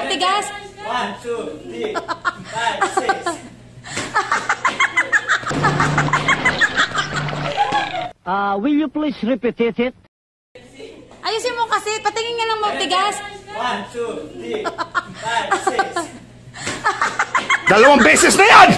magtigas? 1, 2, 3, 5, 6. Will you please repeat it? Ayusin mo kasi, patingin nga lang magtigas. 1, 2, 3, 5, 6. Dalawang beses na yan!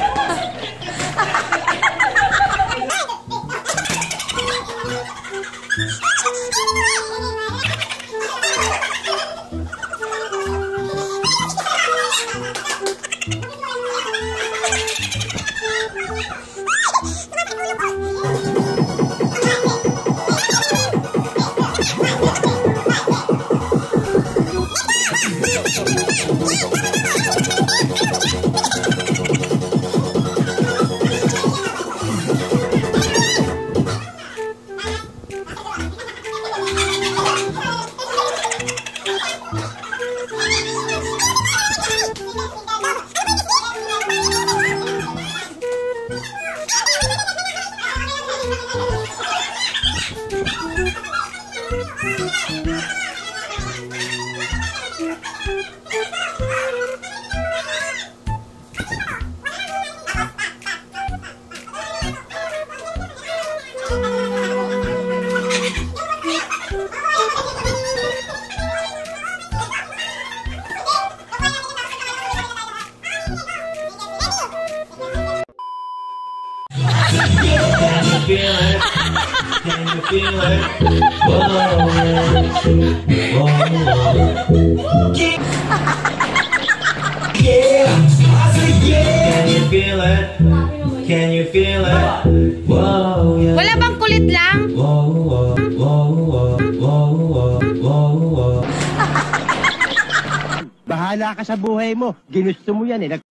Can you feel it? Whoa. Yeah, I said yeah. Can you feel it? Can you feel it? Whoa, yeah. Wala bang kulit lang? Whoa, whoa, whoa, whoa. Bahala ka sa buhay mo. Ginusto mo yan eh.